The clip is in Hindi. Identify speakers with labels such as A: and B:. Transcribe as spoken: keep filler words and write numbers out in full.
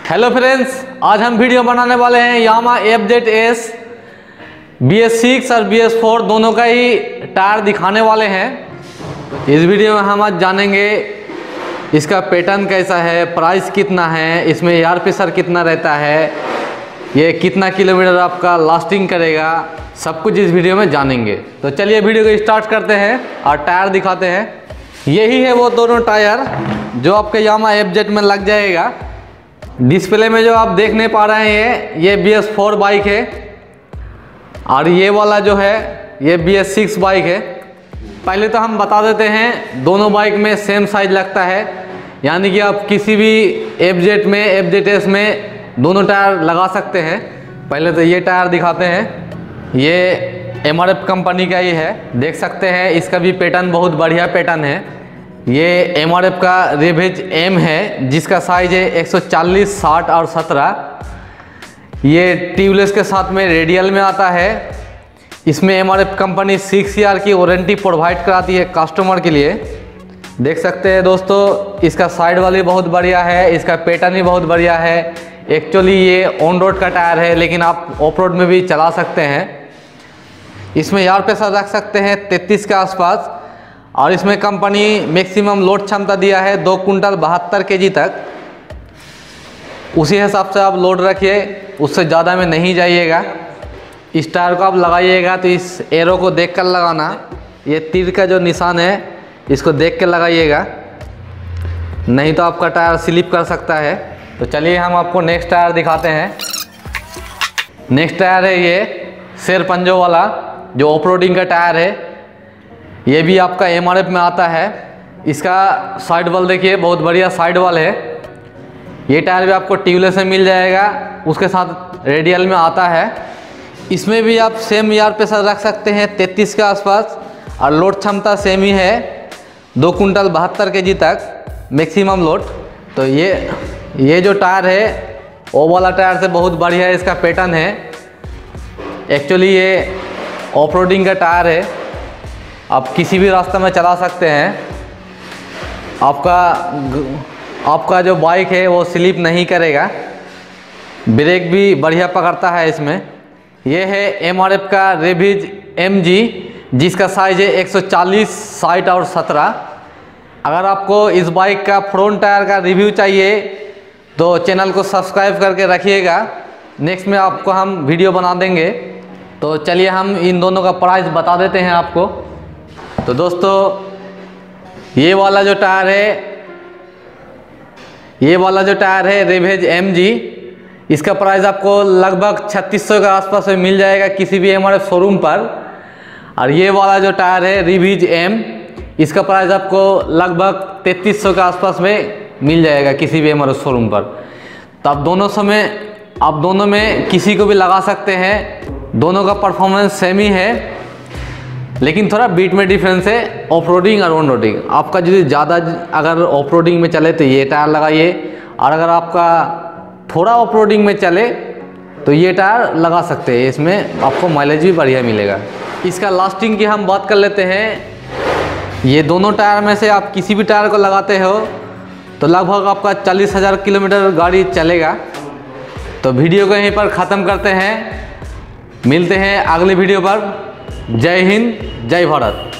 A: हेलो फ्रेंड्स, आज हम वीडियो बनाने वाले हैं Yamaha F Z S B S six और बी एस फोर दोनों का ही टायर दिखाने वाले हैं। इस वीडियो में हम आज जानेंगे इसका पैटर्न कैसा है, प्राइस कितना है, इसमें एयर प्रेशर कितना रहता है, ये कितना किलोमीटर आपका लास्टिंग करेगा, सब कुछ इस वीडियो में जानेंगे। तो चलिए वीडियो को स्टार्ट करते हैं और टायर दिखाते हैं। यही है वो दोनों टायर जो आपके यामा एफ जेड में लग जाएगा। डिस्प्ले में जो आप देख नहीं पा रहे हैं ये बी एस फोर बाइक है और ये वाला जो है ये बी एस सिक्स बाइक है। पहले तो हम बता देते हैं दोनों बाइक में सेम साइज लगता है, यानी कि आप किसी भी एफ जेड में एफ जेड एस में दोनों टायर लगा सकते हैं। पहले तो ये टायर दिखाते हैं, ये एम आर एफ कंपनी का ही है, देख सकते हैं। इसका भी पैटर्न बहुत बढ़िया पैटर्न है। ये एम आर एफ का रिवेज एम है जिसका साइज है एक सौ चालीस, साठ और सत्रह। ये ट्यूबलेस के साथ में रेडियल में आता है। इसमें M R F company six year की वारंटी प्रोवाइड कराती है कस्टमर के लिए। देख सकते हैं दोस्तों, इसका साइड वाली बहुत बढ़िया है, इसका पैटर्न भी बहुत बढ़िया है। एक्चुअली ये ऑन रोड का टायर है लेकिन आप ऑफ रोड में भी चला सकते हैं। इसमें एयर प्रेशर रख सकते हैं तैंतीस के आसपास और इसमें कंपनी मैक्सिमम लोड क्षमता दिया है दो कुंटल बहत्तर के जी तक। उसी हिसाब से आप लोड रखिए, उससे ज़्यादा में नहीं जाइएगा। इस टायर को आप लगाइएगा तो इस एरो को देख कर लगाना, ये तीर का जो निशान है इसको देख कर लगाइएगा, नहीं तो आपका टायर स्लिप कर सकता है। तो चलिए हम आपको नेक्स्ट टायर दिखाते हैं। नेक्स्ट टायर है ये शेर पंजों वाला जो ऑफ रोडिंग का टायर है। ये भी आपका एम आर एफ में आता है। इसका साइड वॉल देखिए, बहुत बढ़िया साइड वॉल है। ये टायर भी आपको ट्यूबलेस में मिल जाएगा, उसके साथ रेडियल में आता है। इसमें भी आप सेम एयर प्रेशर रख सकते हैं तैंतीस के आसपास और लोड क्षमता सेम ही है दो कुंटल बहत्तर के जी तक मैक्सिमम लोड। तो ये ये जो टायर है वो वाला टायर से बहुत बढ़िया है, इसका पैटर्न है। एक्चुअली ये ऑफ रोडिंग का टायर है, आप किसी भी रास्ते में चला सकते हैं। आपका आपका जो बाइक है वो स्लिप नहीं करेगा, ब्रेक भी बढ़िया पकड़ता है इसमें। ये है एम आर एफ का रिवेज एम जी जिसका साइज है एक सौ चालीस, साठ और सत्रह। अगर आपको इस बाइक का फ्रंट टायर का रिव्यू चाहिए तो चैनल को सब्सक्राइब करके रखिएगा, नेक्स्ट में आपको हम वीडियो बना देंगे। तो चलिए हम इन दोनों का प्राइस बता देते हैं आपको। तो दोस्तों ये वाला जो टायर है ये वाला जो टायर है रिवेज एम जी, इसका प्राइस आपको लगभग छत्तीस सौ के आसपास में मिल जाएगा किसी भी एम आर एफ शोरूम पर। और ये वाला जो टायर है रिवेज एम, इसका प्राइस आपको लगभग तैंतीस सौ के आसपास में मिल जाएगा किसी भी एम आर एफ शोरूम पर। तो आप दोनों समय आप दोनों में किसी को भी लगा सकते हैं। दोनों का परफॉर्मेंस सेम ही है लेकिन थोड़ा बीट में डिफरेंस है, ऑफ रोडिंग और ऑन रोडिंग। आपका यदि ज़्यादा अगर ऑफ रोडिंग में चले तो ये टायर लगाइए, और अगर आपका थोड़ा ऑफ रोडिंग में चले तो ये टायर लगा सकते हैं, इसमें आपको माइलेज भी बढ़िया मिलेगा। इसका लास्टिंग की हम बात कर लेते हैं। ये दोनों टायर में से आप किसी भी टायर को लगाते हो तो लगभग आपका चालीस हज़ार किलोमीटर गाड़ी चलेगा। तो वीडियो को यहीं पर ख़त्म करते हैं, मिलते हैं अगले वीडियो पर। जय हिंद, जय भारत।